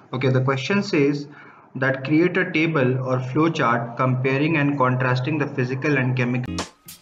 Okay, the question says that create a table or flow chart comparing and contrasting the physical and chemical